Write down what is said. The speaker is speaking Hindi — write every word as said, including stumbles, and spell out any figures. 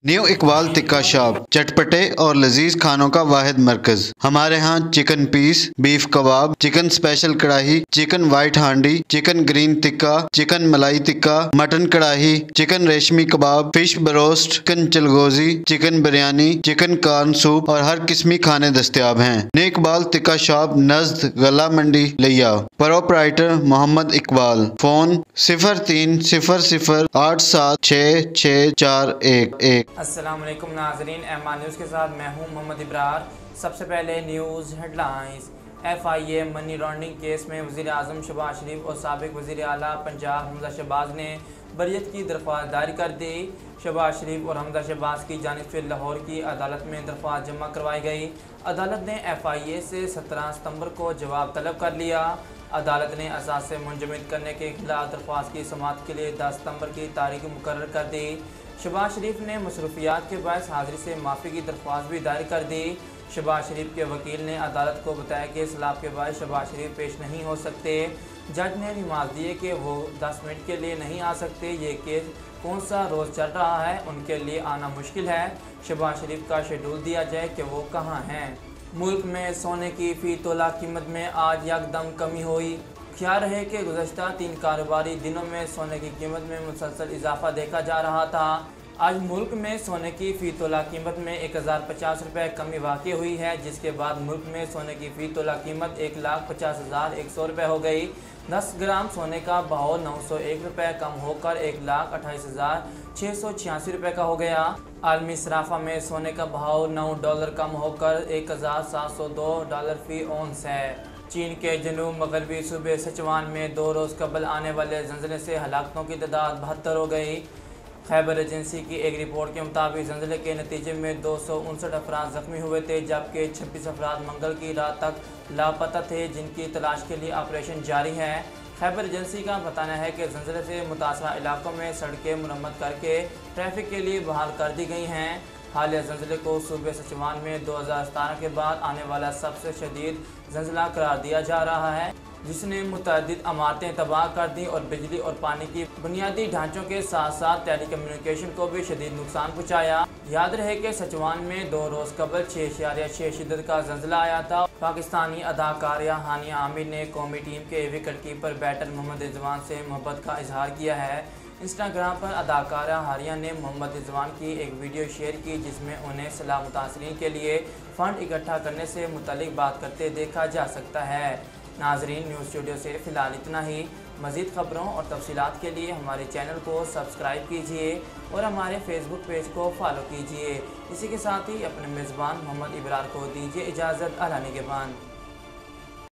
न्यू इकबाल टिक्का शॉप चटपटे और लजीज खानों का वाहिद मरकज। हमारे यहाँ chicken piece, beef kebab, chicken special karahi, chicken white handi, chicken green tikka, chicken malai tikka, mutton karahi, chicken reshmi kebab, fish broast, chicken चलगोजी, chicken biryani, chicken corn soup और हर किस्मी खाने दस्तयाब हैं। न्यू इकबाल टिक्का शॉप नज़द गला मंडी लिया। प्रोपराइटर मोहम्मद इकबाल। फोन सिफर तीन सिफर सिफर आठ सात छः छः चार एक एक। अस्सलाम वालेकुम नाजरीन, एमान न्यूज़ के साथ मैं हूं मोहम्मद इब्रार। सबसे पहले news headlines. F I A money laundering case में वज़ीर आज़म शहबाज शरीफ और साबिक वज़ीर आला पंजाब हमजा शहबाज ने बरियत की दरख्वास्त दायर कर दी। शहबाज शरीफ और हमजा शहबाज की जानिब से लाहौर की अदालत में दरख्वास्त जमा करवाई गई। अदालत ने एफ आई ए से सत्रह सितंबर को जवाब तलब कर लिया। अदालत ने असास से मुंजमद करने के खिलाफ दरख्वास्त की समाअत के लिए दस सितंबर की तारीख मुकर्रर कर दी। शहबाज शरीफ ने मसरूफियात के बायस हाजिरी से माफ़ी की दरख्वास्त भी दायर कर दी। शहबाज शरीफ के वकील ने अदालत को बताया कि सलाब के बायस शहबाज शरीफ पेश नहीं हो सकते। जज ने रिमार्क दिए कि वो दस मिनट के लिए नहीं आ सकते। ये केस कौन सा रोज़ चल रहा है, उनके लिए आना मुश्किल है। शहबाज शरीफ का शेड्यूल दिया जाए कि वो कहाँ हैं। मुल्क में सोने की फ़ी तोला कीमत में आज यकदम कमी हुई। ख्याल रहे कि गुज़श्ता तीन कारोबारी दिनों में सोने की कीमत में मुसलसल इजाफा देखा जा रहा था। आज मुल्क में सोने की फ़ी तोला कीमत में एक हज़ार पचास रुपये कमी वाक़ई हुई है, जिसके बाद मुल्क में सोने की फ़ी तोला कीमत एक लाख पचास हज़ार एक सौ रुपये हो गई। दस ग्राम सोने का भाव नौ सौ एक रुपये कम होकर एक लाख अट्ठाईस हज़ार छः सौ छियासी रुपये का हो गया। आलमी सराफा में सोने का भाव नौ डॉलर कम होकर एक हज़ार सात सौ दो डॉलर फ़ी औंस है। चीन के जनूब मगरबी सूबे सिचुआन में दो रोज़ कबल आने वाले ज़लज़ले से हलाकतों की तादाद बहत्तर हो गई। खैबर एजेंसी की एक रिपोर्ट के मुताबिक ज़लज़ले के नतीजे में दो सौ उनसठ अफराद ज़ख्मी हुए थे, जबकि छब्बीस अफराद मंगल की रात तक लापता थे, जिनकी तलाश के लिए ऑपरेशन जारी है। खैबर एजेंसी का बताना है कि ज़लज़ले से मुतासरा इलाकों में सड़कें मुरम्मत करके ट्रैफिक के लिए बहाल कर दी गई हैं। हालिया ज़लज़ले को सूबे सिचुआन में दो हज़ार सतारह के बाद आने वाला सबसे शदीद ज़लज़ला करार दिया जा रहा है, जिसने मुतअद्दिद इमारतें तबाह कर दी और बिजली और पानी की बुनियादी ढांचों के साथ साथ टेली कम्युनिकेशन को भी शदीद नुकसान पहुँचाया। याद रहे कि सिचुआन में दो रोज़ कबल छः इशारिया छः शिद्दत का ज़लज़ला आया था। पाकिस्तानी अदाकारा हानिया आमिर ने कौमी टीम के wicket keeper batter Mohammad Rizwan से मोहब्बत का इजहार किया है। इंस्टाग्राम पर अदाकारा हारिया ने मोहम्मद रिजवान की एक वीडियो शेयर की, जिसमें उन्हें सलाह मुतासरीन के लिए फ़ंड इकट्ठा करने से मुतल्लिक बात करते देखा जा सकता है। नाजरीन, न्यूज़ स्टूडियो से फ़िलहाल इतना ही। मज़ीद ख़बरों और तफसीलात के लिए हमारे चैनल को सब्सक्राइब कीजिए और हमारे फेसबुक पेज को फॉलो कीजिए। इसी के साथ ही अपने मेज़बान मोहम्मद इब्रार को दीजिए इजाज़त। अला निगहबान।